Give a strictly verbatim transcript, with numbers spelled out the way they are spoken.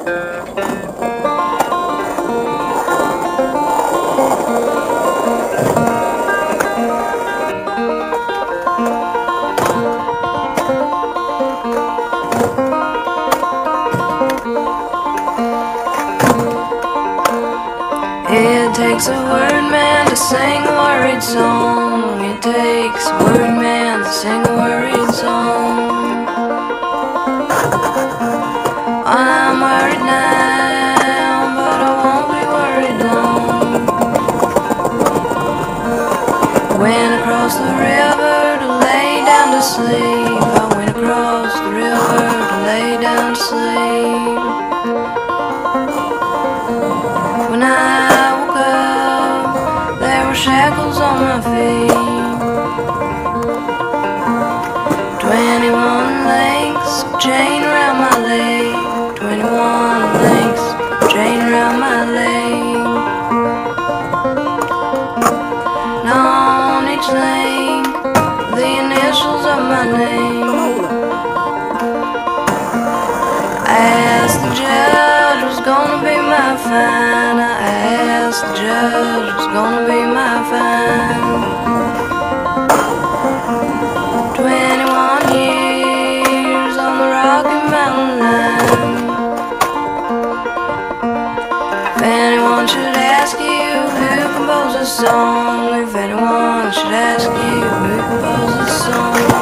It takes a word man to sing a worried song. It takes a word man to sing a worried song. I'm worried now, but I won't be worried long. I went across the river to lay down to sleep. I went across the river to lay down to sleep. When I woke up, there were shackles on my feet. Twenty-one links, chain around my leg. Twenty-one links, chain around my leg. And on each link, the initials of my name. I asked the judge what's gonna be my fine. I asked the judge what's gonna be my fine. Twenty-one years on the Rocky Mountain line. If anyone should ask you who composed this song, if anyone should ask you who composed this song,